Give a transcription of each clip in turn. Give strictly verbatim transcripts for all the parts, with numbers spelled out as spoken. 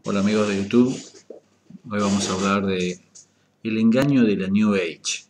Hola amigos de YouTube, hoy vamos a hablar de el engaño de la New Age.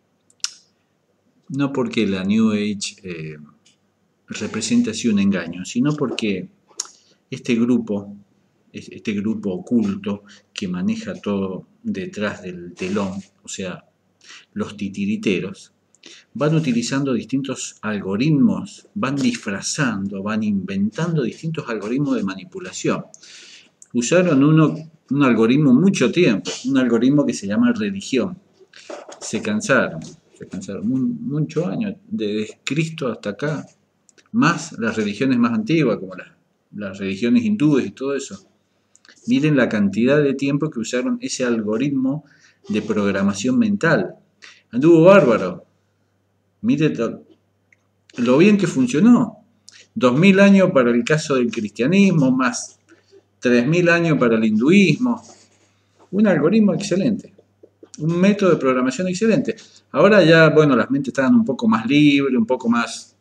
No porque la New Age eh, represente así un engaño, sino porque este grupo, este grupo oculto que maneja todo detrás del telón, o sea, los titiriteros, van utilizando distintos algoritmos, van disfrazando, van inventando distintos algoritmos de manipulación. Usaron uno, un algoritmo mucho tiempo, un algoritmo que se llama religión. Se cansaron, se cansaron muchos años, desde Cristo hasta acá, más las religiones más antiguas, como las, las religiones hindúes y todo eso. Miren la cantidad de tiempo que usaron ese algoritmo de programación mental. Anduvo bárbaro. Miren lo bien que funcionó. Dos mil años para el caso del cristianismo, más tres mil años para el hinduismo. Un algoritmo excelente. Un método de programación excelente. Ahora ya, bueno, las mentes están un poco más libres, un poco más,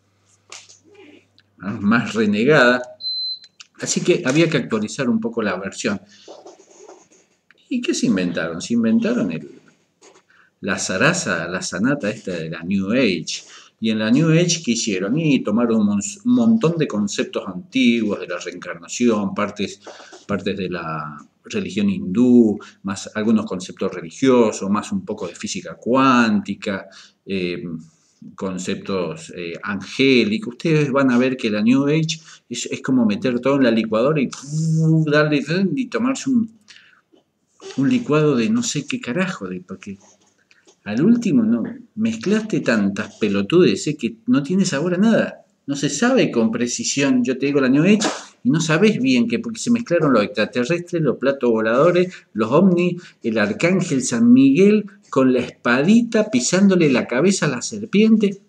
más renegadas. Así que había que actualizar un poco la versión. ¿Y qué se inventaron? Se inventaron el, la zaraza, la sanata esta de la New Age. Y en la New Age, ¿qué hicieron? Y tomaron un montón de conceptos antiguos de la reencarnación, partes, partes de la religión hindú, más algunos conceptos religiosos, más un poco de física cuántica, eh, conceptos eh, angélicos. Ustedes van a ver que la New Age es, es como meter todo en la licuadora y uh, darle y tomarse un, un licuado de no sé qué carajo, de, porque al último no mezclaste tantas pelotudes ¿eh? Que no tiene sabor a nada. No se sabe con precisión, yo te digo la New Age, y no sabes bien que porque se mezclaron los extraterrestres, los platos voladores, los ovnis, el arcángel San Miguel con la espadita pisándole la cabeza a la serpiente.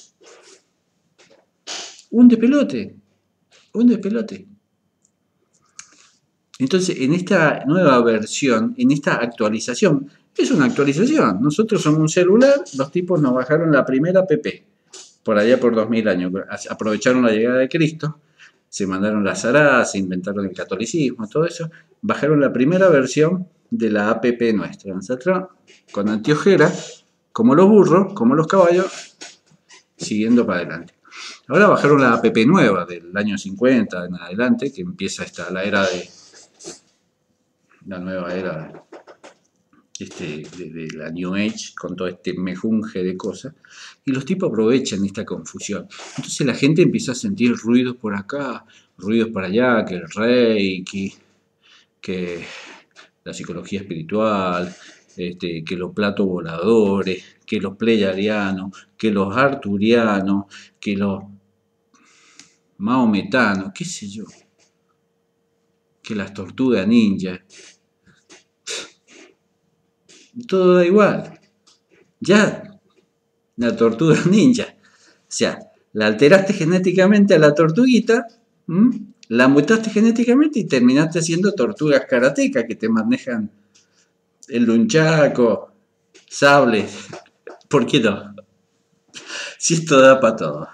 Un despelote, un despelote. Entonces, en esta nueva versión, en esta actualización, es una actualización. Nosotros somos un celular, los tipos nos bajaron la primera app, por allá por dos mil años. Aprovecharon la llegada de Cristo, se mandaron las aradas, se inventaron el catolicismo, todo eso. Bajaron la primera versión de la app nuestra. Nosotros, con anteojera, como los burros, como los caballos, siguiendo para adelante. Ahora bajaron la app nueva del año cincuenta en adelante, que empieza esta, la era de la nueva era este, de, de la New Age, con todo este mejunje de cosas, y los tipos aprovechan esta confusión. Entonces la gente empieza a sentir ruidos por acá, ruidos por allá, que el Reiki, que la psicología espiritual, este, que los platos voladores, que los pleyadianos, que los arturianos, que los maometanos, qué sé yo, que las tortugas ninja. Todo da igual. Ya, la tortuga ninja. O sea, la alteraste genéticamente a la tortuguita, ¿m? La mutaste genéticamente y terminaste siendo tortugas karatecas que te manejan el nunchaku, sables. ¿Por qué no? Si esto da para todo.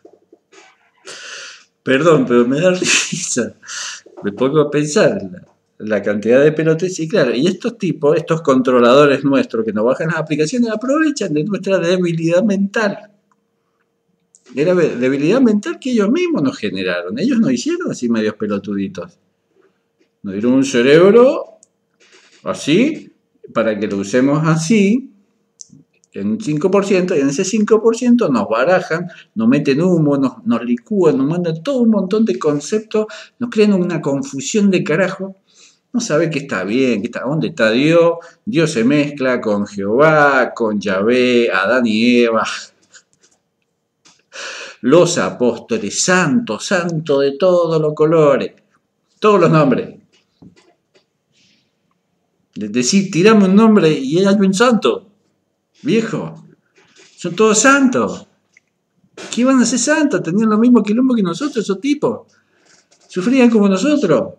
Perdón, pero me da risa. Me pongo a pensar en la, la cantidad de pelotes. Y claro, y estos tipos, estos controladores nuestros que nos bajan las aplicaciones, aprovechan de nuestra debilidad mental. Era debilidad mental que ellos mismos nos generaron. Ellos nos hicieron así medios pelotuditos. Nos dieron un cerebro así, para que lo usemos así, en un cinco por ciento, y en ese cinco por ciento nos barajan, nos meten humo, nos, nos licúan, nos mandan todo un montón de conceptos, nos crean una confusión de carajo. No sabe qué está bien, qué está, dónde está Dios. Dios se mezcla con Jehová, con Yahvé, Adán y Eva. Los apóstoles, santos, santos de todos los colores, todos los nombres. Es decir, tirame un nombre y hay un santo. Viejo, son todos santos. ¿Qué van a ser santos? Tenían lo mismo quilombo que nosotros, esos tipos. Sufrían como nosotros.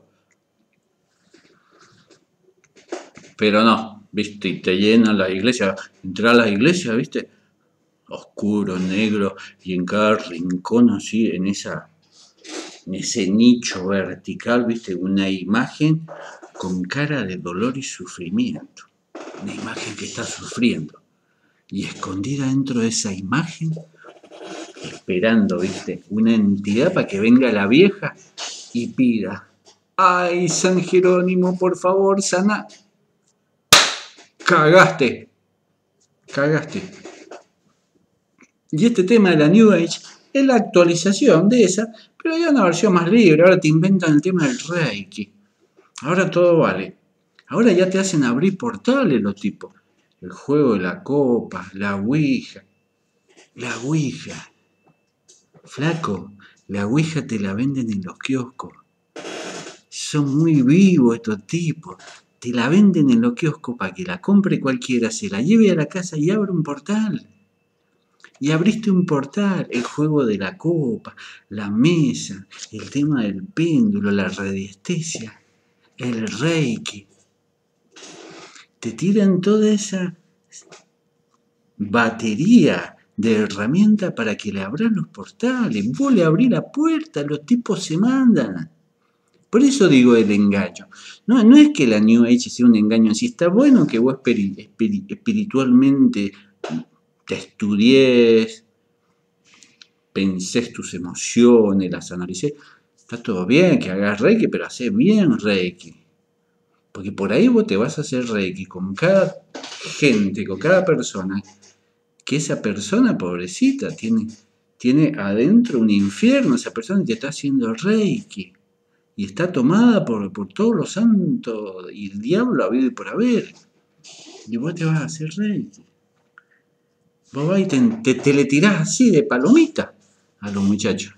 Pero no, viste, y te llenan las iglesias. Entrar a las iglesias, viste, oscuro, negro, y en cada rincón así, en esa en ese nicho vertical, viste, una imagen con cara de dolor y sufrimiento. Una imagen que está sufriendo. Y escondida dentro de esa imagen, esperando, viste, una entidad para que venga la vieja y pida: ¡ay, San Jerónimo, por favor, sana! Cagaste. Cagaste. Y este tema de la New Age es la actualización de esa, pero hay una versión más libre. Ahora te inventan el tema del Reiki. Ahora todo vale. Ahora ya te hacen abrir portales los tipos. El juego de la copa, la ouija. La ouija. Flaco, la ouija te la venden en los kioscos. Son muy vivos estos tipos. Te la venden en los kioscos para que la compre cualquiera, se la lleve a la casa y abra un portal. Y abriste un portal, el juego de la copa, la mesa, el tema del péndulo, la radiestesia, el reiki. Te tiran toda esa batería de herramientas para que le abran los portales. Vos le abrís la puerta, los tipos se mandan. Por eso digo el engaño. No, no es que la New Age sea un engaño en sí. Está bueno que vos espiritualmente te estudies, pensés tus emociones, las analicés. Está todo bien que hagas Reiki, pero hacé bien Reiki. Porque por ahí vos te vas a hacer Reiki con cada gente, con cada persona, que esa persona, pobrecita, tiene, tiene adentro un infierno. Esa persona te está haciendo Reiki. Y está tomada por, por todos los santos y el diablo habido y por haber. Y vos te vas a hacer Reiki. Vos vas y te, te, te le tirás así de palomita a los muchachos.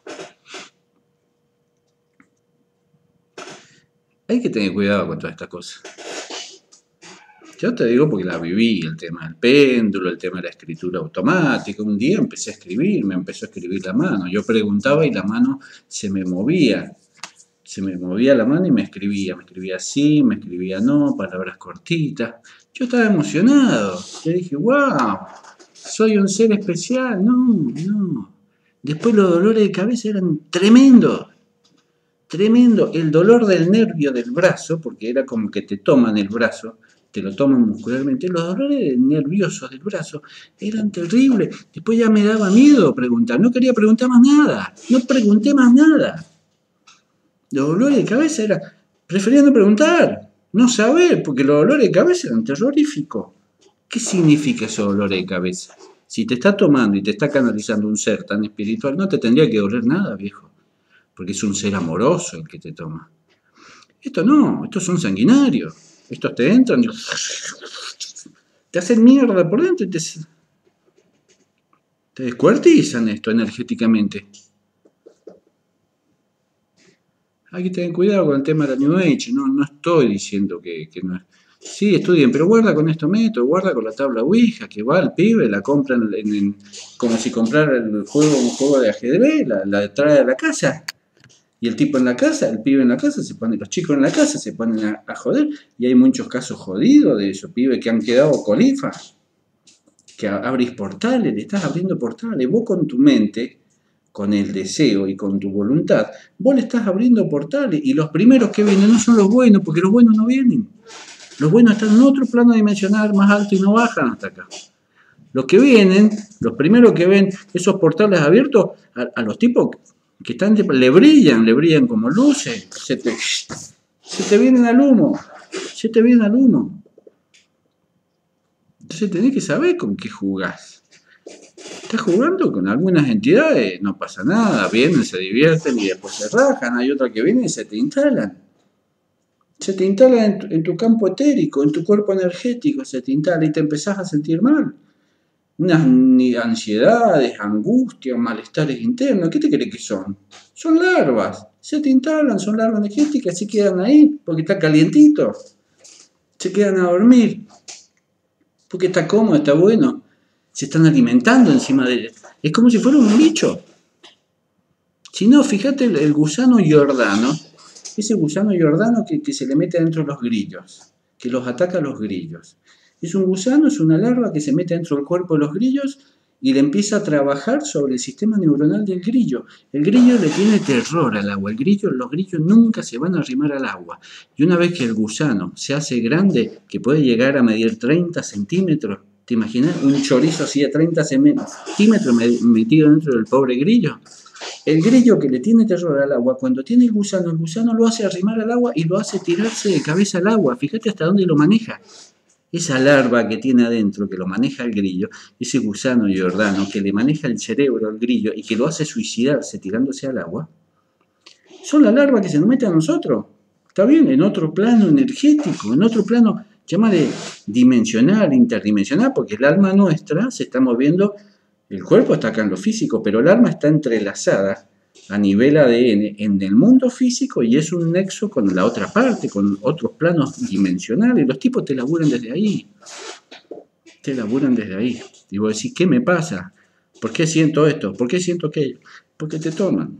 Hay que tener cuidado con todas estas cosas. Yo te digo porque la viví, el tema del péndulo, el tema de la escritura automática. Un día empecé a escribir, me empezó a escribir la mano. Yo preguntaba y la mano se me movía. Se me movía la mano y me escribía. Me escribía así, me escribía no, palabras cortitas. Yo estaba emocionado. Yo dije, wow, soy un ser especial. No, no. Después los dolores de cabeza eran tremendos. Tremendo. El dolor del nervio del brazo, porque era como que te toman el brazo, te lo toman muscularmente. Los dolores nerviosos del brazo eran terribles. Después ya me daba miedo preguntar. No quería preguntar más nada. No pregunté más nada. Los dolores de cabeza eran... Prefería no preguntar, no saber, porque los dolores de cabeza eran terroríficos. ¿Qué significa esos dolores de cabeza? Si te está tomando y te está canalizando un ser tan espiritual, no te tendría que doler nada, viejo. Porque es un ser amoroso el que te toma. Esto no, estos son sanguinarios. Estos te entran y... te hacen mierda por dentro y te... te descuartizan esto energéticamente. Hay que tener cuidado con el tema de la New Age. No, no estoy diciendo que, que no es... Sí, estudien, pero guarda con estos métodos, guarda con la tabla Ouija, que va el pibe, la compran en, en, como si comprara el juego, un juego de ajedrez, la, la trae a la casa. Y el tipo en la casa, el pibe en la casa, se pone, los chicos en la casa se ponen a, a joder. Y hay muchos casos jodidos de esos pibes que han quedado colifas. Que abrís portales, le estás abriendo portales. Vos con tu mente, con el deseo y con tu voluntad, vos le estás abriendo portales. Y los primeros que vienen no son los buenos, porque los buenos no vienen. Los buenos están en otro plano dimensional más alto y no bajan hasta acá. Los que vienen, los primeros que ven esos portales abiertos, a, a los tipos que están, le brillan, le brillan como luces, se te, se te vienen al humo, se te vienen al humo. Entonces tenés que saber con qué jugás. Estás jugando con algunas entidades, no pasa nada, vienen, se divierten y después se rajan. Hay otras que vienen y se te instalan. Se te instala en tu, en tu campo etérico, en tu cuerpo energético, se te instala y te empezás a sentir mal. Unas ansiedades, angustias, malestares internos. ¿Qué te crees que son? Son larvas. Se te instalan, son larvas energéticas, se quedan ahí porque está calientito. Se quedan a dormir porque está cómodo, está bueno. Se están alimentando encima de él. Es como si fuera un bicho. Si no, fíjate el, el gusano Giordano. Ese gusano Giordano que, que se le mete dentro de los grillos, que los ataca a los grillos. Es un gusano, es una larva que se mete dentro del cuerpo de los grillos y le empieza a trabajar sobre el sistema neuronal del grillo. El grillo le tiene terror al agua. El grillo, los grillos nunca se van a arrimar al agua. Y una vez que el gusano se hace grande, que puede llegar a medir treinta centímetros, ¿te imaginas? Un chorizo así de treinta centímetros metido dentro del pobre grillo. El grillo que le tiene terror al agua, cuando tiene el gusano, el gusano lo hace arrimar al agua y lo hace tirarse de cabeza al agua. Fíjate hasta dónde lo maneja. Esa larva que tiene adentro, que lo maneja el grillo, ese gusano Giordano que le maneja el cerebro al grillo y que lo hace suicidarse tirándose al agua, son las larvas que se nos meten a nosotros. Está bien, en otro plano energético, en otro plano, llámale dimensional, interdimensional, porque el alma nuestra se está moviendo, el cuerpo está acá en lo físico, pero el alma está entrelazada a nivel A D N en el mundo físico y es un nexo con la otra parte, con otros planos dimensionales. Los tipos te laburan desde ahí. Te laburan desde ahí. Y vos decís, ¿qué me pasa? ¿Por qué siento esto? ¿Por qué siento aquello? Porque te toman.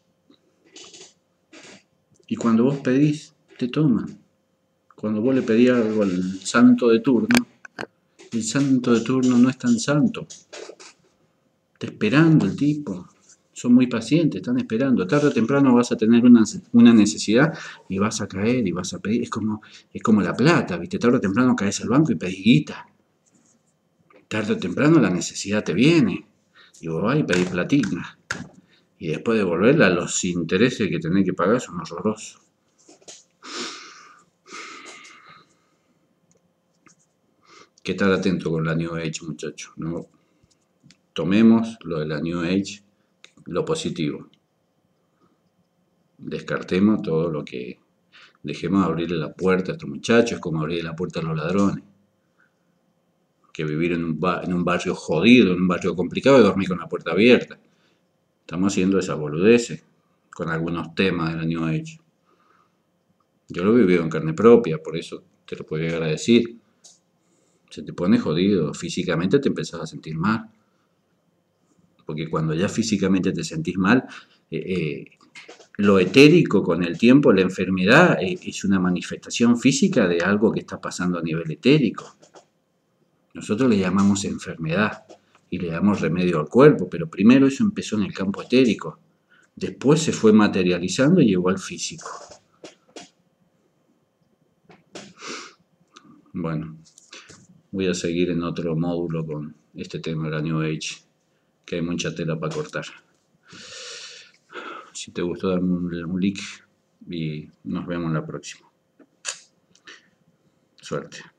Y cuando vos pedís, te toman. Cuando vos le pedís algo al santo de turno, el santo de turno no es tan santo. Está esperando el tipo. Son muy pacientes, están esperando. Tarde o temprano vas a tener una, una necesidad y vas a caer y vas a pedir. Es como, es como la plata, ¿viste? Tarde o temprano caes al banco y pedís guita. Tarde o temprano la necesidad te viene. Y vos vas y pedís platina. Y después de devolverla, los intereses que tenés que pagar son horrorosos. Que estar atento con la New Age, muchachos. No tomemos lo de la New Age, lo positivo. Descartemos todo lo que... Dejemos abrirle la puerta a estos muchachos, como abrirle la puerta a los ladrones. Que vivir en un, en un barrio jodido, en un barrio complicado y dormir con la puerta abierta. Estamos haciendo esas boludeces con algunos temas de la New Age. Yo lo he vivido en carne propia, por eso te lo puedo llegar a decir. Se te pone jodido, físicamente te empezás a sentir mal. Porque cuando ya físicamente te sentís mal, eh, eh, lo etérico con el tiempo, la enfermedad, eh, es una manifestación física de algo que está pasando a nivel etérico. Nosotros le llamamos enfermedad y le damos remedio al cuerpo, pero primero eso empezó en el campo etérico. Después se fue materializando y llegó al físico. Bueno, voy a seguir en otro módulo con este tema de la New Age, que hay mucha tela para cortar. Si te gustó, dame un, un like y nos vemos en la próxima. Suerte.